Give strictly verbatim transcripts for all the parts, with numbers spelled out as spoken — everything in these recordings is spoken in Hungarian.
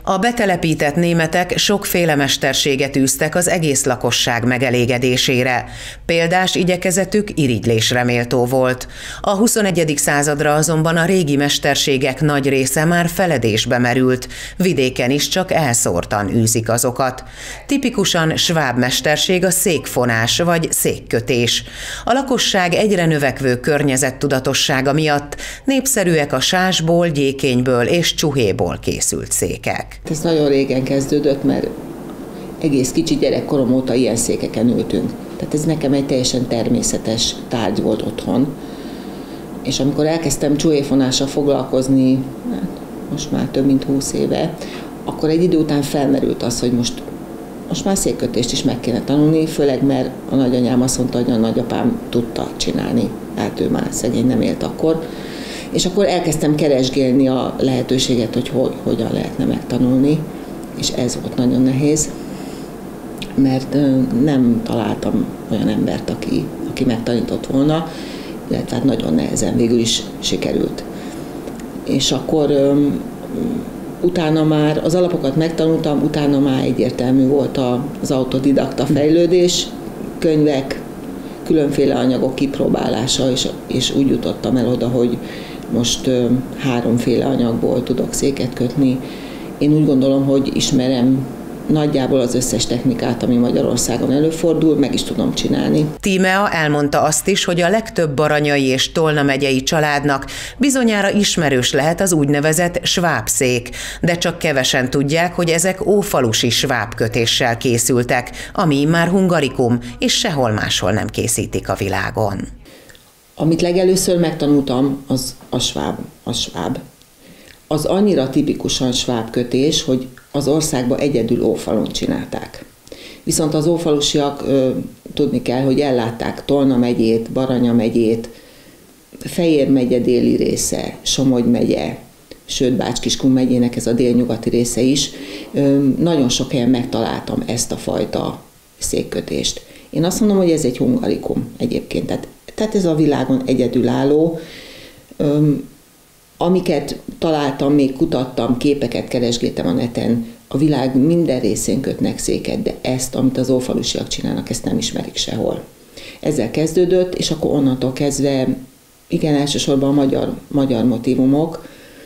A betelepített németek sokféle mesterséget űztek az egész lakosság megelégedésére. Példás igyekezetük irigylésre méltó volt. A huszonegyedik századra azonban a régi mesterségek nagy része már feledésbe merült, vidéken is csak elszórtan űzik azokat. Tipikusan sváb mesterség a székfonás vagy székkötés. A lakosság egyre növekvő környezettudatossága miatt népszerűek a sásból, gyékényből és csuhéból készült székek. Ez nagyon régen kezdődött, mert egész kicsi gyerekkorom óta ilyen székeken ültünk. Tehát ez nekem egy teljesen természetes tárgy volt otthon. És amikor elkezdtem csuhéfonással foglalkozni, hát most már több mint húsz éve, akkor egy idő után felmerült az, hogy most, most már székkötést is meg kéne tanulni, főleg mert a nagyanyám azt mondta, hogy a nagyapám tudta csinálni, hát ő már szegény nem élt akkor. És akkor elkezdtem keresgélni a lehetőséget, hogy, hogy hogyan lehetne megtanulni, és ez volt nagyon nehéz, mert nem találtam olyan embert, aki, aki megtanított volna, illetve hát nagyon nehezen végül is sikerült. És akkor um, utána már az alapokat megtanultam, utána már egyértelmű volt az autodidakta fejlődés, könyvek, különféle anyagok kipróbálása, és, és úgy jutottam el oda, hogy most um, háromféle anyagból tudok széket kötni. Én úgy gondolom, hogy ismerem nagyjából az összes technikát, ami Magyarországon előfordul, meg is tudom csinálni. Tímea elmondta azt is, hogy a legtöbb baranyai és Tolna megyei családnak bizonyára ismerős lehet az úgynevezett svábszék, de csak kevesen tudják, hogy ezek ófalusi svábkötéssel készültek, ami már hungarikum, és sehol máshol nem készítik a világon. Amit legelőször megtanultam, az a sváb. A sváb. Az annyira tipikusan svábkötés, hogy az országban egyedül Ófalun csinálták. Viszont az ófalusiak ö, tudni kell, hogy ellátták Tolna megyét, Baranya megyét, Fejér megye déli része, Somogy megye, sőt Bács-Kiskun megyének ez a délnyugati része is. Ö, nagyon sok helyen megtaláltam ezt a fajta székkötést. Én azt mondom, hogy ez egy hungarikum egyébként, tehát, tehát ez a világon egyedülálló. Ö, Amiket találtam, még kutattam, képeket keresgéltem a neten, a világ minden részén kötnek széket, de ezt, amit az ófalusiak csinálnak, ezt nem ismerik sehol. Ezzel kezdődött, és akkor onnantól kezdve, igen, elsősorban a magyar, magyar motívumok,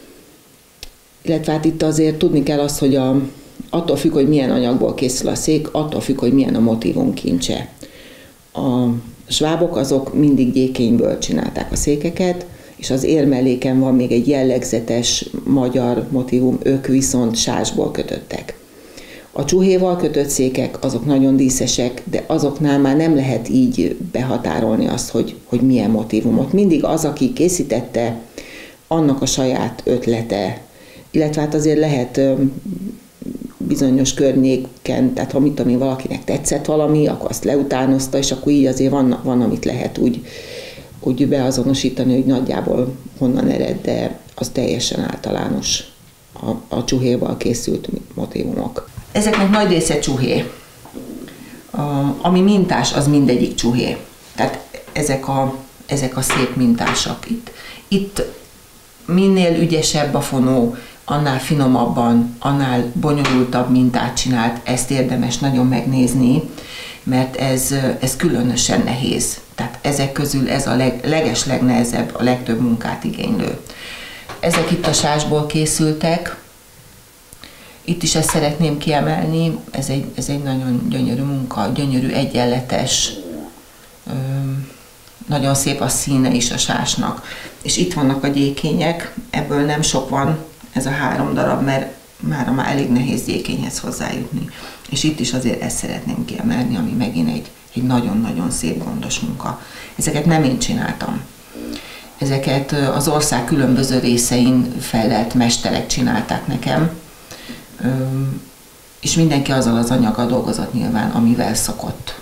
illetve hát itt azért tudni kell azt, hogy a, attól függ, hogy milyen anyagból készül a szék, attól függ, hogy milyen a motívum kincse. A svábok azok mindig gyékényből csinálták a székeket, és az érmelléken van még egy jellegzetes magyar motívum, ők viszont sásból kötöttek. A csuhéval kötött székek azok nagyon díszesek, de azoknál már nem lehet így behatárolni azt, hogy, hogy milyen motívumot. Mindig az, aki készítette, annak a saját ötlete, illetve hát azért lehet bizonyos környéken, tehát ha mit tudom én, valakinek tetszett valami, akkor azt leutánozta, és akkor így azért van, van amit lehet úgy úgy beazonosítani, hogy nagyjából honnan ered, de az teljesen általános a, a csuhéval készült motívumok. Ezeknek nagy része csuhé. A, ami mintás, az mindegyik csuhé. Tehát ezek a, ezek a szép mintásak itt. Itt minél ügyesebb a fonó, annál finomabban, annál bonyolultabb mintát csinált, ezt érdemes nagyon megnézni, mert ez, ez különösen nehéz. Tehát ezek közül ez a leg, leges legnehezebb, a legtöbb munkát igénylő. Ezek itt a sásból készültek. Itt is ezt szeretném kiemelni, ez egy, ez egy nagyon gyönyörű munka, gyönyörű egyenletes, nagyon szép a színe is a sásnak. És itt vannak a gyékények, ebből nem sok van, ez a három darab, mert mára már elég nehéz gyékényhez hozzájutni. És itt is azért ezt szeretném kiemelni, ami megint egy egy nagyon-nagyon szép, gondos munka. Ezeket nem én csináltam. Ezeket az ország különböző részein fejlett mesterek csinálták nekem, és mindenki azzal az anyaggal dolgozott nyilván, amivel szokott.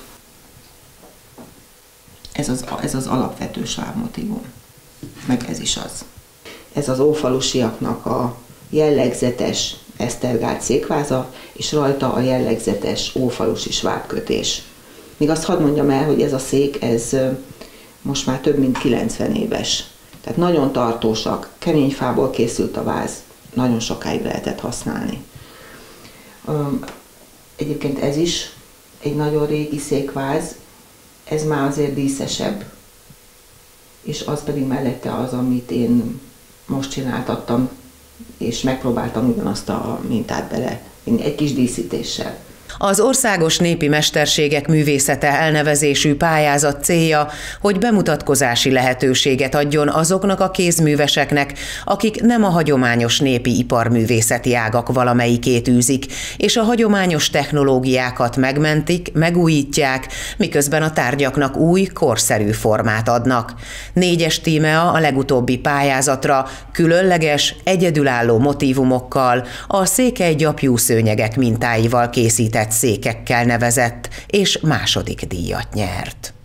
Ez az, ez az alapvető svábmotívum, meg ez is az. Ez az ófalusiaknak a jellegzetes esztergált székváza, és rajta a jellegzetes ófalusi svábkötés. Még azt hadd mondjam el, hogy ez a szék, ez most már több mint kilencven éves. Tehát nagyon tartósak, kemény fából készült a váz, nagyon sokáig lehetett használni. Egyébként ez is egy nagyon régi székváz, ez már azért díszesebb, és az pedig mellette az, amit én most csináltattam, és megpróbáltam ugyanazt a mintát bele, egy kis díszítéssel. Az Országos Népi Mesterségek Művészete elnevezésű pályázat célja, hogy bemutatkozási lehetőséget adjon azoknak a kézműveseknek, akik nem a hagyományos népi iparművészeti ágak valamelyikét űzik, és a hagyományos technológiákat megmentik, megújítják, miközben a tárgyaknak új, korszerű formát adnak. Négyes tímea a legutóbbi pályázatra különleges, egyedülálló motívumokkal, a székely gyapjú szőnyegek mintáival készített székekkel nevezett, és második díjat nyert.